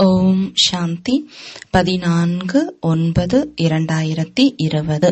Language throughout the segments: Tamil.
ஓம் சாந்தி. 14/9/2020.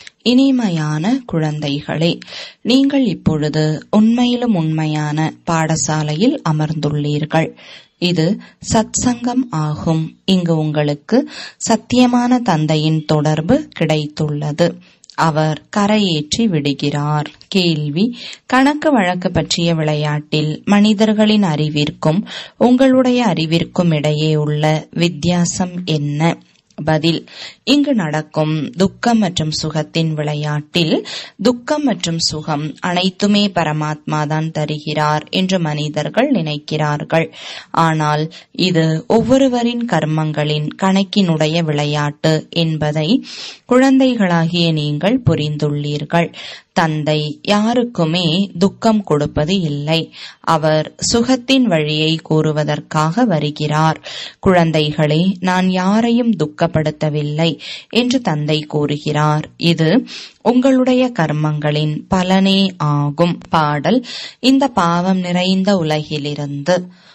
இனிமையான குழந்தைகளே, நீங்கள் இப்பொழுது உண்மையிலும் உண்மையான பாடசாலையில் அமர்ந்துள்ளீர்கள். இது சத்சங்கம் ஆகும். இங்கு உங்களுக்கு சத்தியமான தந்தையின் தொடர்பு கிடைத்துள்ளது. அவர் கரையேற்றி விடுகிறார். கேள்வி: கணக்கு வழக்கு பற்றிய விளையாட்டில் மனிதர்களின் அறிவிற்கும் உங்களுடைய அறிவிற்கும் இடையே உள்ள வித்தியாசம் என்ன? பதில்: இங்கு நடக்கும் துக்கம் மற்றும் சுகத்தின் விளையாட்டில் துக்கம் மற்றும் சுகம் அனைத்துமே பரமாத்மா தான் தருகிறார் என்று மனிதர்கள் நினைக்கிறார்கள். ஆனால் இது ஒவ்வொருவரின் கர்மங்களின் கணக்கினுடைய விளையாட்டு என்பதை குழந்தைகளாகிய நீங்கள் புரிந்துள்ளீர்கள். தந்தை யாருக்குமே துக்கம் கொடுப்பது இல்லை. அவர் சுகத்தின் வழியை கூறுவதற்காக வருகிறார். குழந்தைகளே, நான் யாரையும் துக்கப்படுத்தவில்லை என்று தந்தை கூறுகிறார். இது உங்களுடைய கர்மங்களின் பலனே ஆகும். பாடல்: இந்த பாவம் நிறைந்த உலகிலிருந்து.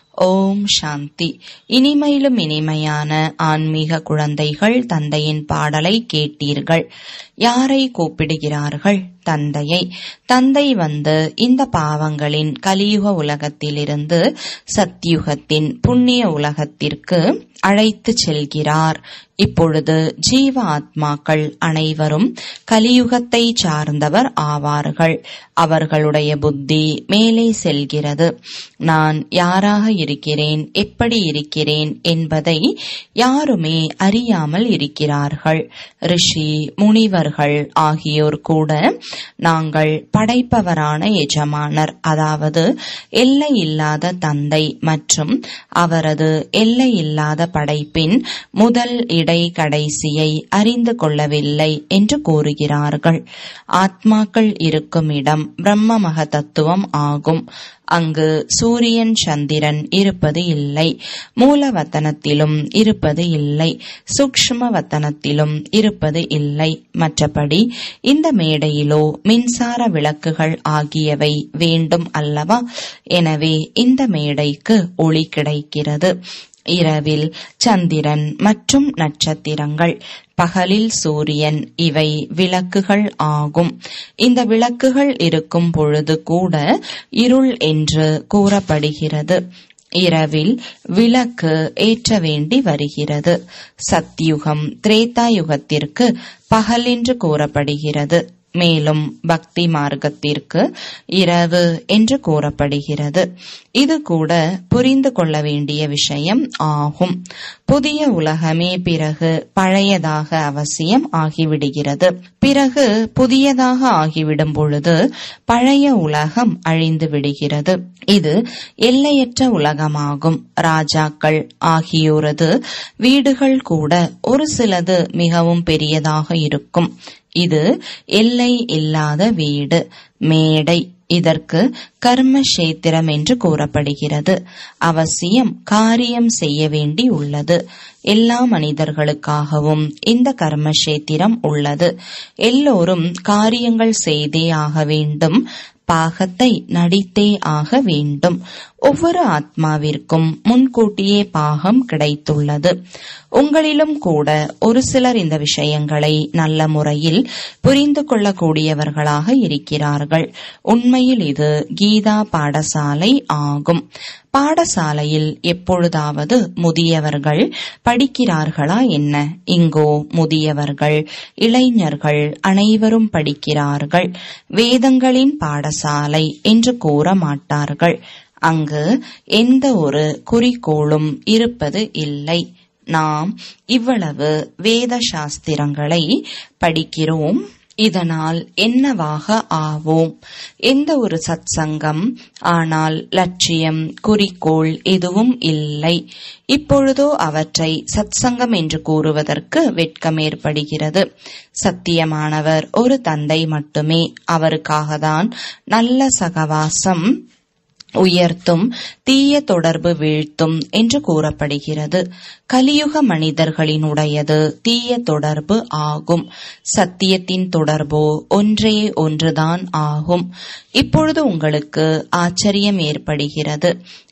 ஓம் சாந்தி. இனிமையிலும் இனிமையான ஆன்மீக குழந்தைகள், தந்தையின் பாடலை கேட்டீர்கள். யாரை கூப்பிடுகிறார்கள்? தந்தையை. தந்தை வந்து இந்த பாவங்களின் கலியுக உலகத்திலிருந்து சத்யுகத்தின் புண்ணிய உலகத்திற்கு அழைத்து செல்கிறார். இப்பொழுது ஜீவ ஆத்மாக்கள் அனைவரும் கலியுகத்தை சார்ந்தவர் ஆவார்கள். அவர்களுடைய புத்தி மேலே செல்கிறது. நான் யாராக இருக்கிறேன், எப்படி இருக்கிறேன் என்பதை யாருமே அறியாமல் இருக்கிறார்கள். ரிஷி, முனிவர்கள் ஆகியோர் கூட நாங்கள் படைப்பவரான எஜமானர், அதாவது எல்லை இல்லாத தந்தை மற்றும் அவரது எல்லை இல்லாத படைப்பின் முதல் இடை கடைசியை அறிந்து கொள்ளவில்லை என்று கூறுகிறார்கள். ஆத்மாக்கள் இருக்கும் இடம் பிரம்ம மக தத்துவம் ஆகும். அங்கு சூரியன் சந்திரன் இருப்பது இல்லை. மூலவத்தனத்திலும் இருப்பது இல்லை. சூக்ஷ்ம வத்தனத்திலும் இருப்பது இல்லை. மற்றபடி இந்த மேடையிலோ மின்சார விளக்குகள் ஆகியவை வேண்டும் அல்லவா? எனவே இந்த மேடைக்கு ஒளி கிடைக்கிறது. இரவில் சந்திரன் மற்றும் நட்சத்திரங்கள், பகலில் சூரியன், இவை விளக்குகள் ஆகும். இந்த விளக்குகள் இருக்கும் பொழுது கூட இருள் என்று கூறப்படுகிறது. இரவில் விளக்கு ஏற்ற வேண்டி வருகிறது. சத்யுகம் திரேதா யுகத்திற்கு பகல் என்று கூறப்படுகிறது. மேலும் பக்தி மார்க்கத்திற்கு இரவு என்று கூறப்படுகிறது. இது கூட புரிந்து கொள்ள வேண்டிய விஷயம் ஆகும். புதிய உலகமே பிறகு பழையதாக அவசியம் ஆகிவிடுகிறது. பிறகு புதியதாக ஆகிவிடும் பொழுது பழைய உலகம் அழிந்து விடுகிறது. இது எல்லையற்ற உலகமாகும். ராஜாக்கள் ஆகியோரது வீடுகள் கூட ஒரு சிலது மிகவும் பெரியதாக இருக்கும். இது எல்லை இல்லாத வீடு, மேடை. இதற்கு கர்மக்ஷேத்திரம் என்று கூறப்படுகிறது. அவசியம் காரியம் செய்ய வேண்டி உள்ளது. எல்லா மனிதர்களுக்காகவும் இந்த கர்மக்ஷேத்திரம் உள்ளது. எல்லோரும் காரியங்கள் செய்தே ஆக வேண்டும். பாகத்தை நடித்தே ஆக வேண்டும். ஒவ்வொரு ஆத்மாவிற்கும் முன்கூட்டியே பாகம் கிடைத்துள்ளது. உங்களிலும் கூட ஒரு சிலர் இந்த விஷயங்களை நல்ல முறையில் புரிந்து கொள்ளக்கூடியவர்களாக இருக்கிறார்கள். உண்மையில் இது கீதா பாடசாலை ஆகும். பாடசாலையில் எப்பொழுதாவது முதியவர்கள் படிக்கிறார்களா என்ன? இங்கோ முதியவர்கள், இளைஞர்கள் அனைவரும் படிக்கிறார்கள். வேதங்களின் பாடசாலை என்று கூற மாட்டார்கள். அங்கு எந்த ஒரு குறிக்கோளும் இருப்பது இல்லை. நாம் இவ்வளவு வேத சாஸ்திரங்களை படிக்கிறோம். இதனால் என்னவாக ஆவோம்? எந்த ஒரு சத்சங்கம், ஆனால் லட்சியம், குறிக்கோள் எதுவும் இல்லை. இப்பொழுதோ அவற்றை சத்சங்கம் என்று கூறுவதற்கு வெட்கம் ஏற்படுகிறது. சத்தியமானவர் ஒரு தந்தை மட்டுமே. அவருக்காகத்தான் நல்ல சகவாசம் உயர்த்தும், தீய தொடர்பு வீழ்த்தும் என்று கூறப்படுகிறது. கலியுக மனிதர்களினுடையது தீய தொடர்பு ஆகும். சத்தியத்தின் தொடர்போ ஒன்றே ஒன்றுதான் ஆகும். இப்பொழுது உங்களுக்கு ஆச்சரியம் ஏற்படுகிறது.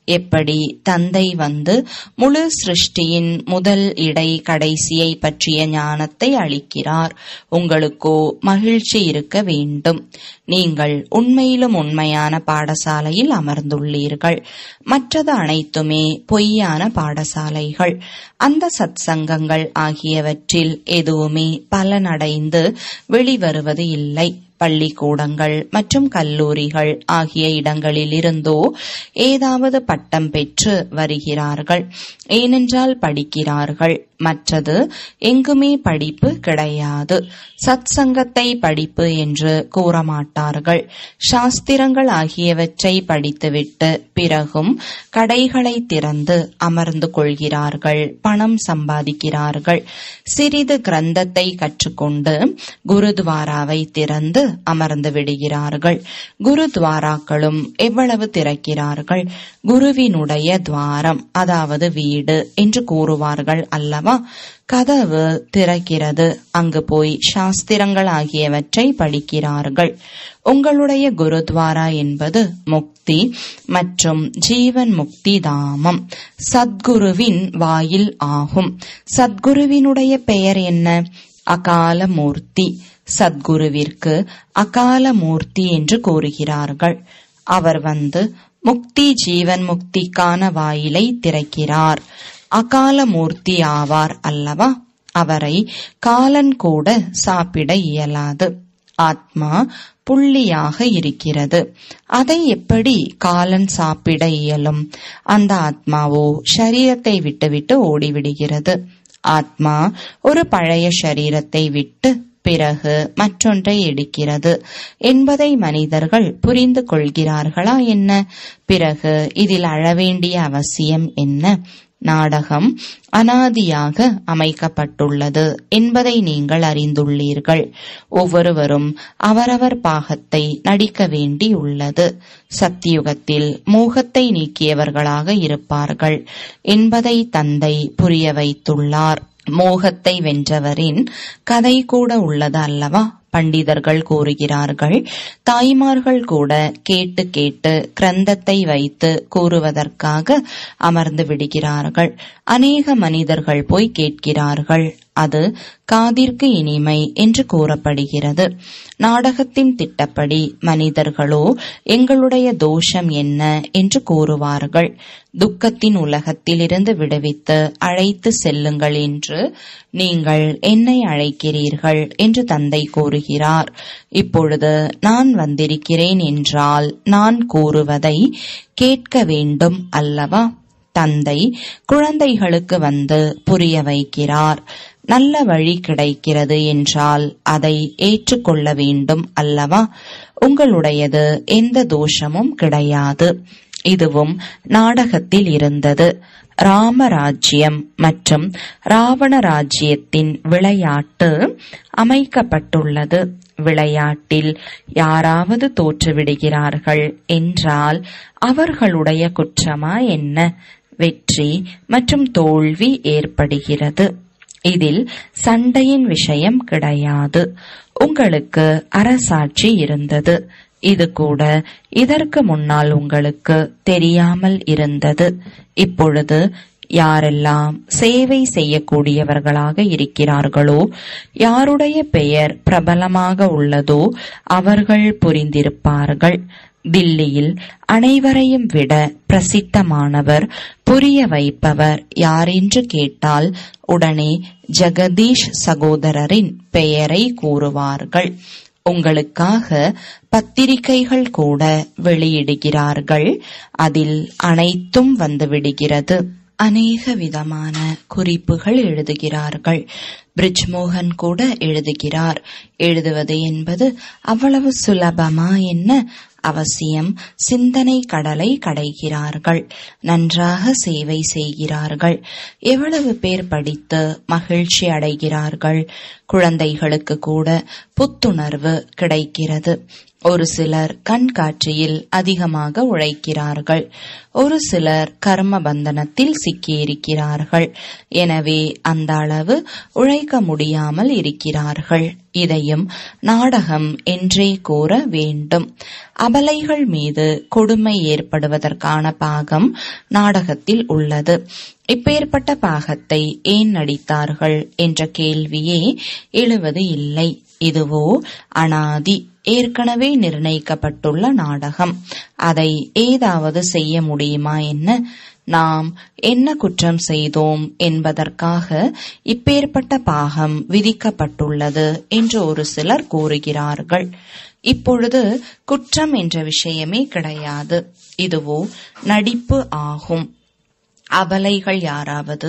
எப்படி தந்தை வந்து முழு சிருஷ்டியின் முதல் இடை கடைசியை பற்றிய ஞானத்தை அளிக்கிறார். உங்களுக்கோ மகிழ்ச்சி இருக்க வேண்டும். நீங்கள் உண்மையிலும் உண்மையான பாடசாலையில் அமர்ந்துள்ளீர்கள். மற்றது அனைத்துமே பொய்யான பாடசாலைகள். அந்த சத்சங்கங்கள் ஆகியவற்றில் எதுவுமே பலனடைந்து வெளிவருவது இல்லை. பள்ளிக்கூடங்கள் மற்றும் கல்லூரிகள் ஆகிய இடங்களில் இருந்தோ ஏதாவது பட்டம் பெற்று வருகிறார்கள். ஏனென்றால் படிக்கிறார்கள். மற்றது எங்குமே படிப்பு கிடையாது. சத்சங்கத்தை படிப்பு என்று கூற மாட்டார்கள். சாஸ்திரங்கள் ஆகியவற்றை படித்துவிட்டு பிறகும் கடைகளை திறந்து அமர்ந்து கொள்கிறார்கள். பணம் சம்பாதிக்கிறார்கள். சிறிது கிரந்தத்தை கற்றுக்கொண்டு குருத்வாராவை திறந்து அமர்ந்து விடுகிறார்கள். குருத்வாராக்களும் எவ்வளவு திறக்கிறார்கள்? குருவினுடைய துவாரம், அதாவது வீடு என்று கூறுவார்கள் அல்லவா? கதவு திறக்கிறது. அங்கு போய் சாஸ்திரங்கள் ஆகியவற்றை படிக்கிறார்கள். உங்களுடைய குருத்வாரா என்பது முக்தி மற்றும் ஜீவன் முக்தி தாமம், சத்குருவின் வாயில் ஆகும். சத்குருவினுடைய பெயர் என்ன? அகால மூர்த்தி. சத்குருவிற்கு அகால மூர்த்தி என்று கூறுகிறார்கள். அவர் வந்து முக்தி ஜீவன் முக்திக்கான வாயிலை திறக்கிறார். அகால மூர்த்தி ஆவார் அல்லவா? அவரை காலன் கூட சாப்பிட இயலாது. ஆத்மா புள்ளியாக இருக்கிறது. அதை எப்படி காலன் சாப்பிட இயலும்? அந்த ஆத்மாவோ சரீரத்தை விட்டுவிட்டு ஓடிவிடுகிறது. ஆத்மா ஒரு பழைய சரீரத்தை விட்டு பிறகு மற்றொன்றை எடுக்கிறது என்பதை மனிதர்கள் புரிந்து கொள்கிறார்களா என்ன? பிறகு இதில் அழவேண்டிய அவசியம் என்ன? நாடகம் அனாதியாக அமைக்கப்பட்டுள்ளது என்பதை நீங்கள் அறிந்துள்ளீர்கள். ஒவ்வொருவரும் அவரவர் பாகத்தை நடிக்க வேண்டியுள்ளது. சத்தியுகத்தில் மோகத்தை நீக்கியவர்களாக இருப்பார்கள் என்பதை தந்தை புரிய வைத்துள்ளார். மோகத்தை வென்றவரின் கதை கூட உள்ளது அல்லவா? பண்டிதர்கள் கூறுகிறார்கள். தாய்மார்கள் கூட கேட்டு கேட்டு கிரந்தத்தை வைத்து கூறுவதற்காக அமர்ந்து விடுகிறார்கள். அநேக மனிதர்கள் போய் கேட்கிறார்கள். அது காதிற்கு இனிமை என்று கூறப்படுகிறது. நாடகத்தின் திட்டப்படி மனிதர்களோ எங்களுடைய தோஷம் என்ன என்று கூறுவார்கள். துக்கத்தின் உலகத்திலிருந்து விடுவித்து அழைத்து செல்லுங்கள் என்று நீங்கள் என்னை அழைக்கிறீர்கள் என்று தந்தை கூறுகிறார். இப்பொழுது நான் வந்திருக்கிறேன் என்றால் நான் கூறுவதை கேட்க வேண்டும் அல்லவா? தந்தை குழந்தைகளுக்கு வந்து புரிய வைக்கிறார். நல்ல வழி கிடைக்கிறது என்றால் அதை ஏற்றுக்கொள்ள வேண்டும் அல்லவா? உங்களுடையது எந்த தோஷமும் கிடையாது. இதுவும் நாடகத்தில் இருந்தது. ராமராஜ்யம் மற்றும் ராவண ராஜ்யத்தின் விளையாட்டு அமைக்கப்பட்டுள்ளது. விளையாட்டில் யாராவது தோற்றுவிடுகிறார்கள் என்றால் அவர்களுடைய குற்றமா என்ன? வெற்றி மற்றும் தோல்வி ஏற்படுகிறது. இதில் சண்டையின் விஷயம் கிடையாது. உங்களுக்கு அரசாட்சி இருந்தது. இது கூட இதற்கு முன்னால் உங்களுக்கு தெரியாமல் இருந்தது. இப்பொழுது யாரெல்லாம் சேவை செய்யக்கூடியவர்களாக இருக்கிறார்களோ, யாருடைய பெயர் பிரபலமாக உள்ளதோ அவர்கள் புரிந்திருப்பார்கள். தில்லியில் அனைவரையும் விட பிரசித்தமானவர், புரிய வைப்பவர் யாரென்று கேட்டால் உடனே ஜெகதீஷ் சகோதரரின் பெயரை கூறுவார்கள். உங்களுக்காக பத்திரிகைகள் கூட வெளியிடுகிறார்கள். அதில் அனைத்தும் வந்துவிடுகிறது. அநேக விதமான குறிப்புகள் எழுதுகிறார்கள். பிரிஜ்மோகன் கூட எழுதுகிறார். எழுதுவது என்பது அவ்வளவு சுலபமா என்ன? அவசியம் சிந்தனை கடலை கடைகிறார்கள். நன்றாக சேவை செய்கிறார்கள். எவ்வளவு பேர் படித்து மகிழ்ச்சி அடைகிறார்கள். குழந்தைகளுக்கு கூட புத்துணர்வு கிடைக்கிறது. ஒரு சிலர் கண்காட்சியில் அதிகமாக உழைக்கிறார்கள். ஒரு சிலர் கர்ம பந்தனத்தில் சிக்கியிருக்கிறார்கள். எனவே அந்த அளவு உழைக்க முடியாமல் இருக்கிறார்கள். இதையும் நாடகம் என்றே கூற வேண்டும். அபலைகள் மீது கொடுமை ஏற்படுவதற்கான பாகம் நாடகத்தில் உள்ளது. இப்பேற்பட்ட பாகத்தை ஏன் நடித்தார்கள் என்ற கேள்வியே எழுவது இல்லை. இதுவோ அனாதி, ஏற்கனவே நிர்ணயிக்கப்பட்டுள்ள நாடகம். அதை ஏதாவது செய்ய முடியுமா என்ன? நாம் என்ன குற்றம் செய்தோம் என்பதற்காக இப்பேற்பட்ட பாகம் விதிக்கப்பட்டுள்ளது என்று ஒரு சிலர் கூறுகிறார்கள். இப்பொழுது குற்றம் என்ற விஷயமே கிடையாது. இதுவோ நடிப்பு ஆகும். அபலைகள் யாராவது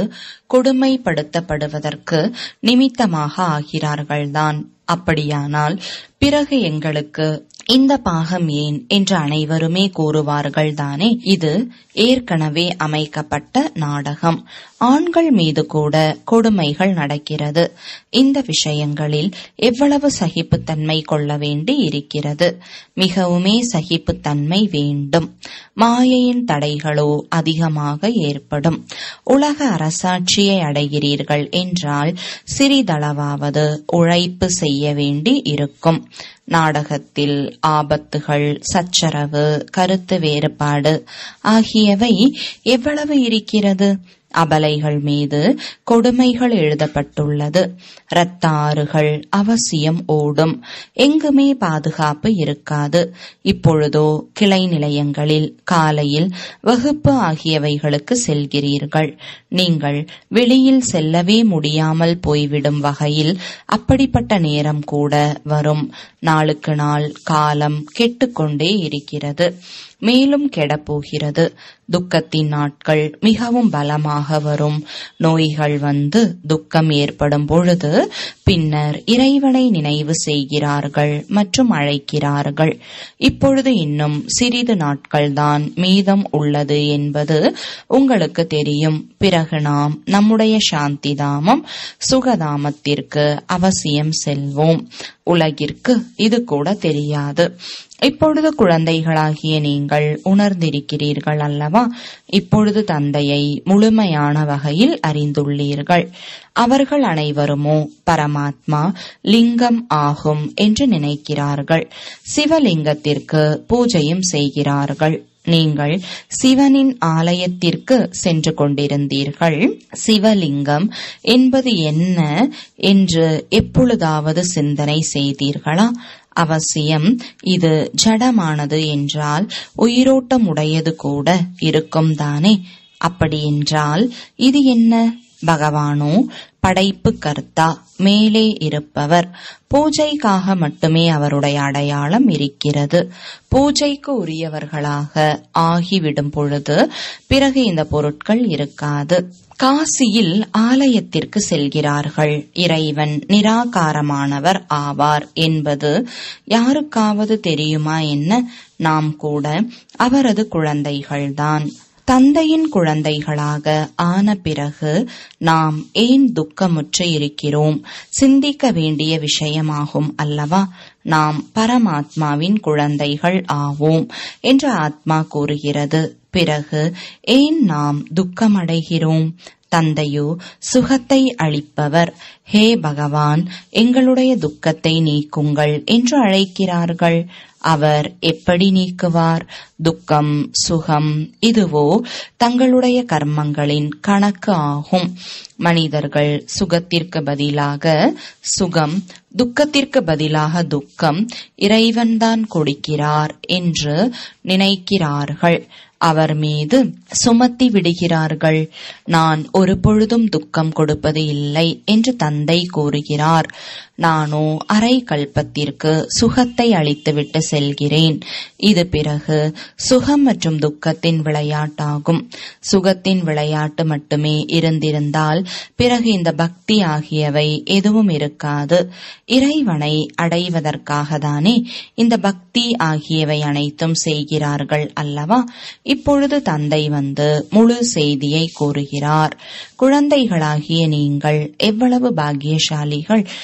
கொடுமைப்படுத்தப்படுவதற்கு நிமித்தமாக ஆகிறார்கள்தான். அப்படியானால் பிறகு எங்களுக்கு இந்த பாகம் ஏன் என்று அனைவருமே கூறுவார்கள் தானே. இது ஏற்கனவே அமைக்கப்பட்ட நாடகம். ஆண்கள் மீது கூட கொடுமைகள் நடக்கிறது. இந்த விஷயங்களில் எவ்வளவு சகிப்புத்தன்மை கொள்ள வேண்டி இருக்கிறது. மிகவுமே சகிப்புத்தன்மை வேண்டும். மாயையின் தடைகளோ அதிகமாக ஏற்படும். உலக அரசாட்சியை அடைகிறீர்கள் என்றால் சிறிதளவாவது உழைப்பு செய்ய வேண்டி இருக்கும். நாடகத்தில் ஆபத்துகள், சச்சரவு, கருத்து வேறுபாடு ஆகியவை எவ்வளவு இருக்கிறது. அபலைகள் மீது கொடுமைகள் எழுதப்பட்டுள்ளது. இரத்த ஆறுகள் அவசியம் ஓடும். எங்குமே பாதுகாப்பு இருக்காது. இப்பொழுதோ கிளை நிலையங்களில் காலையில் வகுப்பு ஆகியவைகளுக்கு செல்கிறீர்கள். நீங்கள் வெளியில் செல்லவே முடியாமல் போய்விடும் வகையில் அப்படிப்பட்ட நேரம் கூட வரும். நாளுக்கு நாள் காலம் கெட்டுக்கொண்டே இருக்கிறது. மேலும் கெடப்போகிறது. துக்கத்தின் நாட்கள் மிகவும் பலமாக வரும். நோய்கள் வந்து துக்கம் ஏற்படும் பொழுது பின்னர் இறைவனை நினைவு செய்கிறார்கள் மற்றும் அழைக்கிறார்கள். இப்பொழுது இன்னும் சிறிது நாட்கள்தான் மீதம் உள்ளது என்பது உங்களுக்கு தெரியும். பிறகு நாம் நம்முடைய சாந்தி தாமம் சுகதாமத்திற்கு அவசியம் செல்வோம். உலகிற்கு இது கூட தெரியாது. இப்பொழுது குழந்தைகளாகிய நீங்கள் உணர்ந்திருக்கிறீர்கள் அல்லவா? இப்பொழுது தந்தையை முழுமையான வகையில் அறிந்துள்ளீர்கள். அவர்கள் அனைவருமோ பரமாத்மா லிங்கம் ஆகும் என்று நினைக்கிறார்கள். சிவலிங்கத்திற்கு பூஜையும் செய்கிறார்கள். நீங்கள் சிவனின் ஆலயத்திற்கு சென்று கொண்டிருந்தீர்கள். சிவலிங்கம் என்பது என்ன என்று எப்பொழுதாவது சிந்தனை செய்தீர்களா? அவசியம் இது ஜடமானது என்றால் உயிரோட்டம் உடையது கூட இருக்கும் தானே. அப்படியென்றால் இது என்ன? பகவானோ படைப்பு கர்த்தா, மேலே இருப்பவர். பூஜைக்காக மட்டுமே அவருடைய அடையாளம் இருக்கிறது. பூஜைக்கு உரியவர்களாக ஆகிவிடும் பொழுது பிறகு இந்த பொருட்கள் இருக்காது. காசியில் ஆலயத்திற்கு செல்கிறார்கள். இறைவன் நிராகாரமானவர் ஆவார் என்பது யாருக்காவது தெரியுமா என்ன? நாம் கூட அவரது குழந்தைகள்தான். தந்தையின் குழந்தைகளாக ஆன பிறகு நாம் ஏன் துக்கமுற்று இருக்கிறோம்? சிந்திக்க வேண்டிய விஷயமாகும் அல்லவா? நாம் பரமாத்மாவின் குழந்தைகள் ஆவோம் என்று ஆத்மா கூறுகிறது. பிறகு ஏன் நாம் துக்கமடைகிறோம்? தந்தையோ சுகத்தை அளிப்பவர். ஹே பகவான், எங்களுடைய துக்கத்தை நீக்குங்கள் என்று அழைக்கிறார்கள். அவர் எப்படி நீக்குவார்? துக்கம், சுகம் இதுவோ தங்களுடைய கர்மங்களின் கணக்கு ஆகும். மனிதர்கள் சுகத்திற்கு பதிலாக சுகம், துக்கத்திற்கு பதிலாக துக்கம் இறைவன்தான் கொடுக்கிறார் என்று நினைக்கிறார்கள். அவர் மீது சுமத்தி விடுகிறார்கள். நான் ஒரு பொழுதும் துக்கம் கொடுப்பது இல்லை என்று தந்தை கூறுகிறார். நானோ அரை கல்பத்திற்கு சுகத்தை அளித்துவிட்டு செல்கிறேன். இது பிறகு சுகம் மற்றும் துக்கத்தின் விளையாட்டாகும். சுகத்தின் விளையாட்டு மட்டுமே இருந்திருந்தால் பிறகு இந்த பக்தி ஆகியவை எதுவும் இருக்காது. இறைவனை அடைவதற்காக தானே இந்த பக்தி ஆகியவை அனைத்தும் செய்கிறார்கள் அல்லவா? இப்பொழுது தந்தை வந்து முழு செய்தியை கூறுகிறார். குழந்தைகளாகிய நீங்கள் எவ்வளவு பாக்கியசாலிகள் என்று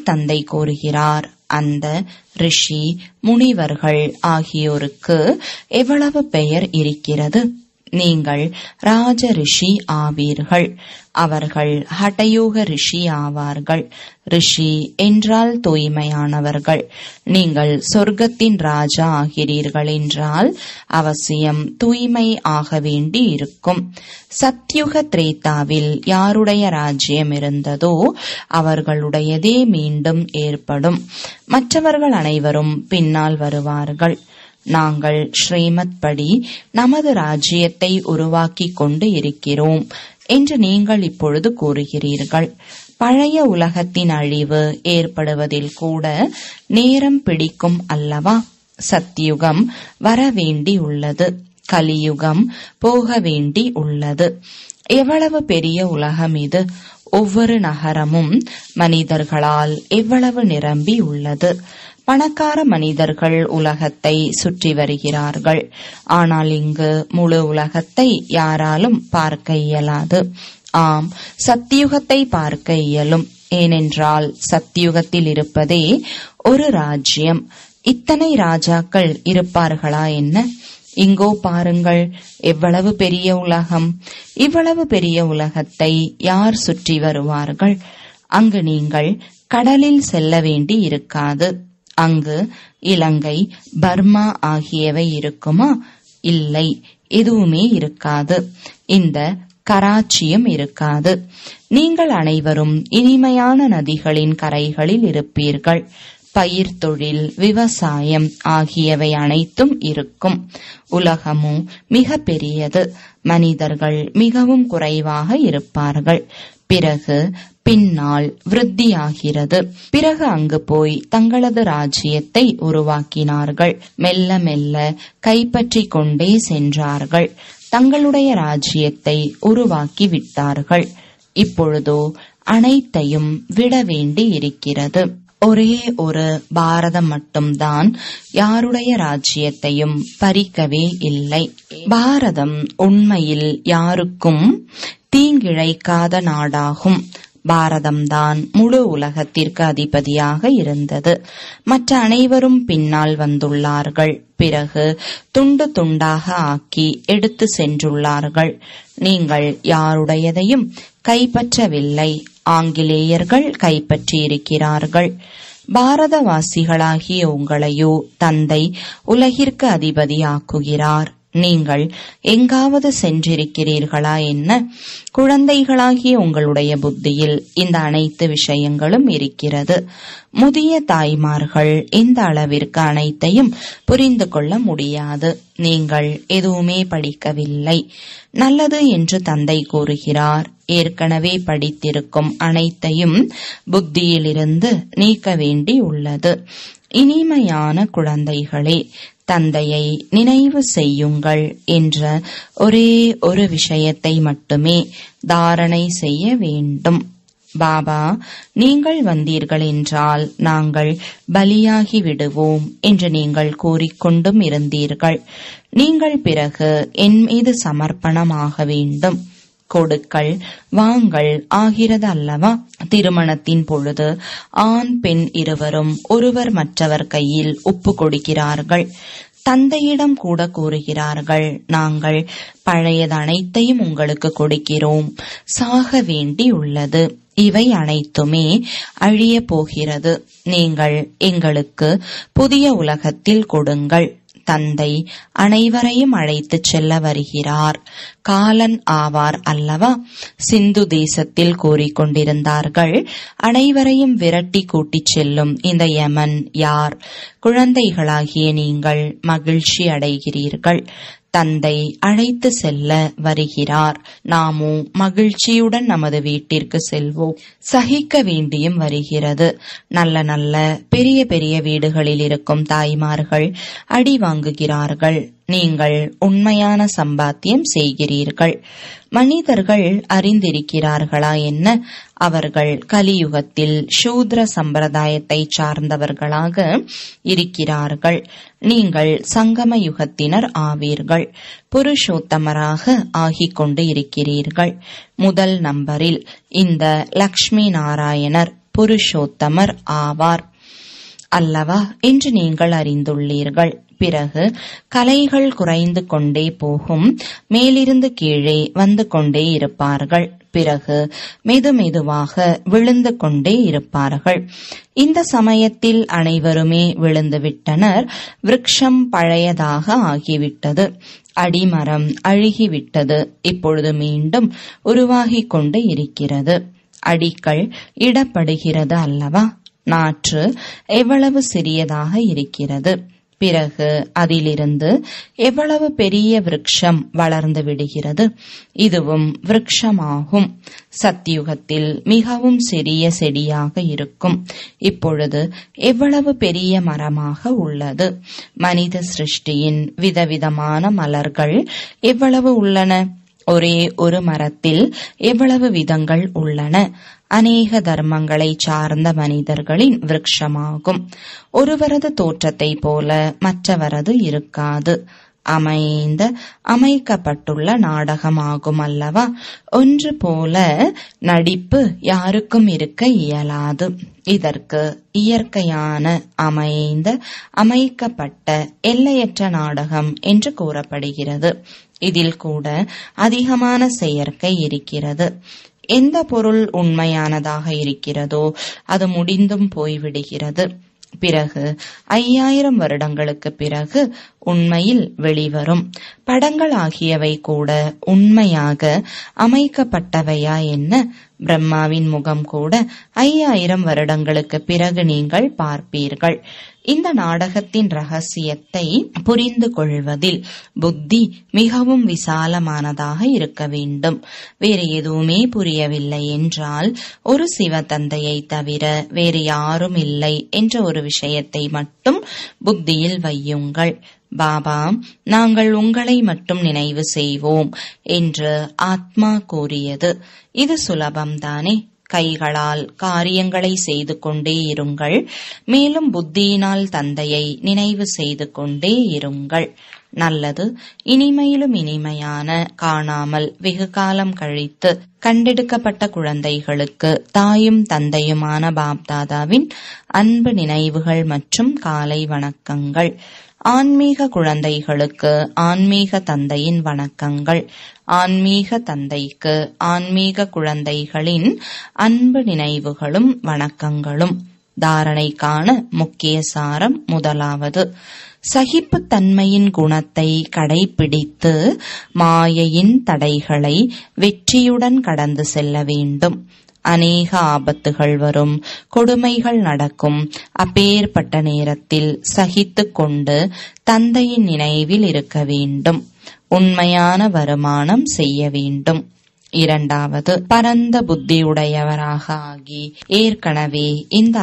தந்தை கூறுகிறார். அந்த ரிஷி, முனிவர்கள் ஆகியோருக்கு எவ்வளவு பெயர் இருக்கிறது. நீங்கள் ராஜ ரிஷி ஆவீர்கள். அவர்கள் ஹடயோக ரிஷி ஆவார்கள். ரிஷி என்றால் தூய்மையானவர்கள். நீங்கள் சொர்க்கத்தின் ராஜா ஆகிறீர்கள் என்றால் அவசியம் தூய்மை ஆக வேண்டி இருக்கும். சத்யுக திரேதாவில் யாருடைய ராஜ்யம் இருந்ததோ அவர்களுடையதே மீண்டும் ஏற்படும். மற்றவர்கள் அனைவரும் பின்னால் வருவார்கள். நாங்கள் ஸ்ரீமத் படி நமது ராஜ்யத்தை உருவாக்கி கொண்டு இருக்கிறோம் என்று நீங்கள் இப்பொழுது கூறுகிறீர்கள். பழைய உலகத்தின் அழிவு ஏற்படுவதில் கூட நேரம் பிடிக்கும் அல்லவா? சத்யுகம் வர வேண்டி உள்ளது. கலியுகம் போக வேண்டி உள்ளது. எவ்வளவு பெரிய உலகம் இது! ஒவ்வொரு நகரமும் மனிதர்களால் எவ்வளவு நிரம்பி உள்ளது. பணக்கார மனிதர்கள் உலகத்தை சுற்றி வருகிறார்கள். ஆனால் இங்கு முழு உலகத்தை யாராலும் பார்க்க இயலாது. ஆம், சத்யுகத்தை பார்க்க இயலும். ஏனென்றால் சத்யுகத்தில் இருப்பதே ஒரு ராஜ்யம். இத்தனை ராஜாக்கள் இருப்பார்களா என்ன? இங்கோ பாருங்கள், எவ்வளவு பெரிய உலகம்! இவ்வளவு பெரிய உலகத்தை யார் சுற்றி வருவார்கள்? அங்கு நீங்கள் கடலில் செல்ல வேண்டி இருக்காது. அங்கு இலங்கை, பர்மா ஆகியவை இருக்குமா? இல்லை, எதுவுமே இருக்காது. இந்த கராச்சியும் இருக்காது. நீங்கள் அனைவரும் இனிமையான நதிகளின் கரைகளில் இருப்பீர்கள். பயிர் தொழில், விவசாயம் ஆகியவை அனைத்தும் இருக்கும். உலகமோ மிக பெரியது. மனிதர்கள் மிகவும் குறைவாக இருப்பார்கள். பிறகு பின்னால் விருத்தியாகிறது. பிறகு அங்கு போய் தங்களது ராஜ்யத்தை உருவாக்கினார்கள். மெல்ல மெல்ல கைப்பற்றி கொண்டே சென்றார்கள். தங்களுடைய ராஜ்யத்தை உருவாக்கி விட்டார்கள். இப்பொழுதோ அனைத்தையும் விட வேண்டி இருக்கிறது. ஒரே ஒரு பாரதம் மட்டும்தான் யாருடைய ராஜ்யத்தையும் பறிக்கவே இல்லை. பாரதம் உண்மையில் யாருக்கும் தீங்கிழைக்காத நாடாகும். பாரதம்தான் முழு உலகத்திற்கு அதிபதியாக இருந்தது. மற்ற அனைவரும் பின்னால் வந்துள்ளார்கள். பிறகு துண்டு துண்டாக ஆக்கி எடுத்து சென்றுள்ளார்கள். நீங்கள் யாருடையதையும் கைப்பற்றவில்லை. ஆங்கிலேயர்கள் கைப்பற்றியிருக்கிறார்கள். பாரதவாசிகளாகிய உங்களையோ தந்தை உலகிற்கு அதிபதியாக்குகிறார். நீங்கள் எங்காவது சென்றிருக்கிறீர்களா என்ன? குழந்தைகளாகிய உங்களுடைய புத்தியில் இந்த அனைத்து விஷயங்களும் இருக்கிறது. முதிய தாய்மார்கள் இந்த அளவிற்கு அனைத்தையும் புரிந்து கொள்ள முடியாது. நீங்கள் எதுவுமே படிக்கவில்லை. நல்லது என்று தந்தை கூறுகிறார். ஏற்கனவே படித்திருக்கும் அனைத்தையும் புத்தியிலிருந்து நீக்க வேண்டி உள்ளது. இனிமையான குழந்தைகளே, தந்தையை நினைவு செய்யுங்கள் என்ற ஒரே ஒரு விஷயத்தை மட்டுமே தாரணை செய்ய வேண்டும். பாபா, நீங்கள் வந்தீர்கள் என்றால் நாங்கள் பலியாகி விடுவோம் என்று நீங்கள் கூறிக்கொண்டும் இருந்தீர்கள். நீங்கள் பிறகு என் மீது சமர்ப்பணமாக வேண்டும். கொடுக்கல் வாங்கல் ஆகிறது அல்லவா? திருமணத்தின் பொழுது ஆண் பெண் இருவரும் ஒருவர் மற்றவர் கையில் ஒப்பு கொடுக்கிறார்கள். தந்தையிடம் கூட கூறுகிறார்கள், நாங்கள் பழையது அனைத்தையும் உங்களுக்கு கொடுக்கிறோம். சாக வேண்டி உள்ளது. இவை அனைத்துமே அழிய போகிறது. நீங்கள் எங்களுக்கு புதிய உலகத்தில் கொடுங்கள். தந்தை அனைவரையும் அழைத்து செல்ல வருகிறார். காலன் ஆவார் அல்லவா? சிந்து தேசத்தில் கூறிக்கொண்டிருந்தார்கள், அனைவரையும் விரட்டி கூட்டிச் செல்லும் இந்த யமன் யார்? குழந்தைகளாகிய நீங்கள் மகிழ்ச்சி அடைகிறீர்கள். தந்தை அழைத்து செல்ல வருகிறார். நாமோ மகிழ்ச்சியுடன் நமது வீட்டிற்கு செல்வோம். சகிக்க வேண்டியும் வருகிறது. நல்ல நல்ல பெரிய பெரிய வீடுகளில் இருக்கும் தாய்மார்கள் அடி வாங்குகிறார்கள். நீங்கள் உண்மையான சம்பாத்தியம் செய்கிறீர்கள். மனிதர்கள் அறிந்திருக்கிறார்களா என்ன? அவர்கள் கலியுகத்தில் சூத்ர சம்பிரதாயத்தை சார்ந்தவர்களாக இருக்கிறார்கள். நீங்கள் சங்கம யுகத்தினர் ஆவீர்கள். புருஷோத்தமராக ஆகிக் கொண்டு இருக்கிறீர்கள். முதல் நம்பரில் இந்த லக்ஷ்மி நாராயணர் புருஷோத்தமர் ஆவார் அல்லவா என்று நீங்கள் அறிந்துள்ளீர்கள். பிறகு கலைகள் குறைந்து கொண்டே போகும், மேலிருந்து கீழே வந்து கொண்டே இருப்பார்கள். பிறகு மெதுமெதுவாக விழுந்து கொண்டே இருப்பார்கள். இந்த சமயத்தில் அனைவருமே விழுந்து விட்டனர். விருட்சம் பழையதாக ஆகிவிட்டது, அடிமரம் அழுகிவிட்டது. இப்பொழுது மீண்டும் உருவாகிக் கொண்டு இருக்கிறது. அடிக்கல் இடப்படுகிறது அல்லவா? நாற்று எவ்வளவு சிறியதாக இருக்கிறது. பிறகு அதிலிருந்து எவ்வளவு பெரிய விருட்சம் வளர்ந்து விடுகிறது. இதுவும் விருட்சமாகும். சத்யுகத்தில் மிகவும் சிறிய செடியாக இருக்கும். இப்பொழுது எவ்வளவு பெரிய மரமாக உள்ளது. மனித சிருஷ்டியின் விதவிதமான மலர்கள் எவ்வளவு உள்ளன. ஒரே ஒரு மரத்தில் எவ்வளவு விதங்கள் உள்ளன. அநேக தர்மங்களை சார்ந்த மனிதர்களின் விருட்சமாகும். ஒருவரது தோற்றத்தை போல மற்றவரது இருக்காது. அமைக்கப்பட்டுள்ள நாடகமாகும் அல்லவா? ஒன்று போல நடிப்பு யாருக்கும் இருக்க இயலாது. இதற்கு இயற்கையான அமைக்கப்பட்ட எல்லையற்ற நாடகம் என்று கூறப்படுகிறது. இதில் கூட அதிகமான செயற்கை இருக்கிறது. எந்த பொருள் உண்மையானதாக இருக்கிறதோ அது முடிந்தும் போய்விடுகிறது. பிறகு 5000 வருடங்களுக்கு பிறகு உண்மையில் வெளிவரும். படங்கள் ஆகியவை கூட உண்மையாக அமைக்கப்பட்டவையா என்ன? பிரம்மாவின் முகம் கூட 5000 வருடங்களுக்கு பிறகு நீங்கள் பார்ப்பீர்கள். இந்த நாடகத்தின் ரகசியத்தை புரிந்து கொள்வதில் புத்தி மிகவும் விசாலமானதாக இருக்க வேண்டும். வேறு எதுவுமே புரியவில்லை என்றால் ஒரு சிவதந்தையை தவிர வேறு யாரும் இல்லை என்ற ஒரு விஷயத்தை மட்டும் புத்தியில் வையுங்கள். பாபா, நாங்கள் உங்களை மட்டும் நினைவு செய்வோம் என்று ஆத்மா கூறியது. இது சுலபம்தானே? கைகளால் காரியங்களை செய்து கொண்டே இருங்கள். மேலும் புத்தியினால் தந்தையை நினைவு செய்து கொண்டே இருங்கள். நல்லது. இனிமையிலும் இனிமையான காணாமல் வெகு காலம் கழித்து கண்டெடுக்கப்பட்ட குழந்தைகளுக்கு தாயும் தந்தையுமான பாப்தாதாவின் அன்பு நினைவுகள் மற்றும் காலை வணக்கங்கள். ஆன்மீக குழந்தைகளுக்கு ஆன்மீக தந்தையின் வணக்கங்கள். ஆன்மீக தந்தைக்கு ஆன்மீக குழந்தைகளின் அன்பு நினைவுகளும் வணக்கங்களும். தாரணைக்கான முக்கிய சாரம். முதலாவது, சகிப்புத்தன்மையின் குணத்தை கடைபிடித்து மாயையின் தடைகளை வெற்றியுடன் கடந்து செல்ல வேண்டும். அநேக ஆபத்துகள் வரும், கொடுமைகள் நடக்கும். அப்பேற்பட்ட நேரத்தில் சகித்துக் கொண்டு தந்தையின் நினைவில் இருக்க வேண்டும். உண்மையான வருமானம் செய்ய வேண்டும். இரண்டாவது, பரந்த புத்தியுடையவராக ஆகி ஏற்கனவே இந்த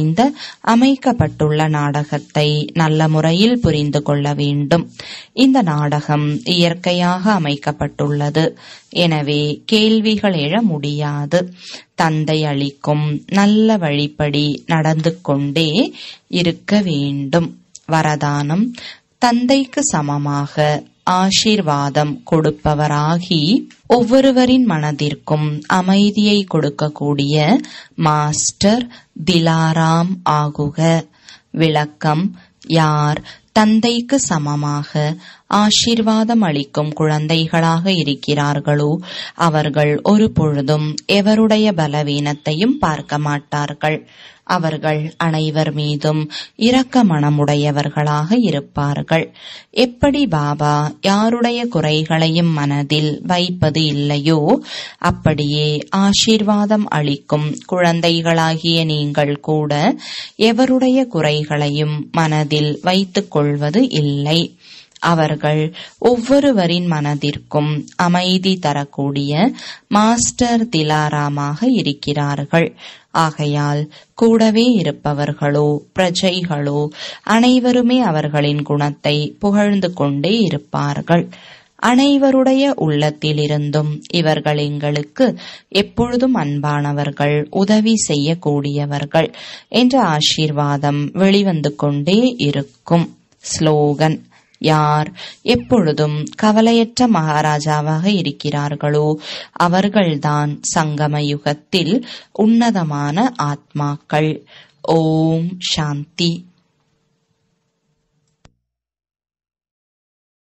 அமைக்கப்பட்டுள்ள நாடகத்தை நல்ல முறையில் புரிந்து கொள்ள வேண்டும். இந்த நாடகம் இயற்கையாக அமைக்கப்பட்டுள்ளது. எனவே கேள்விகள் எழ முடியாது. தந்தை அளிக்கும் நல்ல வழிப்படி நடந்து கொண்டே இருக்க வேண்டும். வரதானம், தந்தைக்கு சமமாக ஆசீர்வாதம் கொடுப்பவராகி ஒவ்வொருவரின் மனதிற்கும் அமைதியை கொடுக்கக்கூடிய மாஸ்டர் திலாராம் ஆகுக. விளக்கம்: யார் தந்தைக்கு சமமாக ஆசீர்வாதம் அளிக்கும் குழந்தைகளாக இருக்கிறார்களோ அவர்கள் ஒரு பொழுதும் எவருடைய பலவீனத்தையும் பார்க்க மாட்டார்கள். அவர்கள் அனைவர் மீதும் இரக்க மனமுடையவர்களாக இருப்பார்கள். எப்படி பாபா யாருடைய குறைகளையும் மனதில் வைப்பது இல்லையோ அப்படியே ஆசீர்வாதம் அளிக்கும் குழந்தைகளாகிய நீங்கள் கூட எவருடைய குறைகளையும் மனதில் வைத்துக் கொள்வது இல்லை. அவர்கள் ஒவ்வொருவரின் மனதிற்கும் அமைதி தரக்கூடிய மாஸ்டர் திலாராமாக இருக்கிறார்கள். ஆகையால் கூடவே இருப்பவர்களோ பிரஜைகளோ அனைவருமே அவர்களின் குணத்தை புகழ்ந்து கொண்டே இருப்பார்கள். அனைவருடைய உள்ளத்திலிருந்தும் இவர்கள் எங்களுக்கு எப்பொழுதும் அன்பானவர்கள், உதவி செய்யக்கூடியவர்கள் என்ற ஆசீர்வாதம் வெளிவந்து கொண்டே இருக்கும். ஸ்லோகன்: யார் எப்பொழுதும் கவலையற்ற மகாராஜாவாக இருக்கிறார்களோ அவர்கள்தான் சங்கம யுகத்தில் உன்னதமான ஆத்மாக்கள். ஓம் சாந்தி.